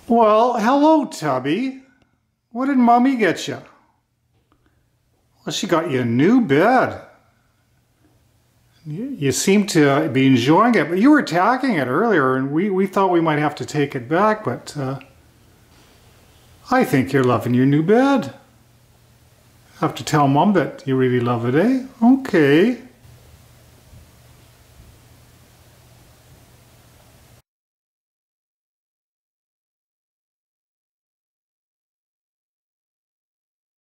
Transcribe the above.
Well, hello, Tubby. What did Mommy get you? Well, she got you a new bed. You seem to be enjoying it, but you were attacking it earlier, and we thought we might have to take it back, but I think you're loving your new bed. I have to tell Mom that you really love it, eh? Okay.